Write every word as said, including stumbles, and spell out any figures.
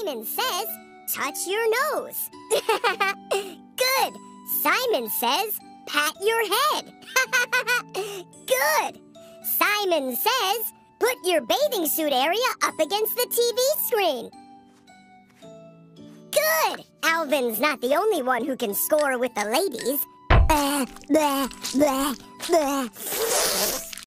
Simon says, touch your nose. Good. Simon says, pat your head. Good. Simon says, put your bathing suit area up against the T V screen. Good. Alvin's not the only one who can score with the ladies. Blah, blah, blah, blah.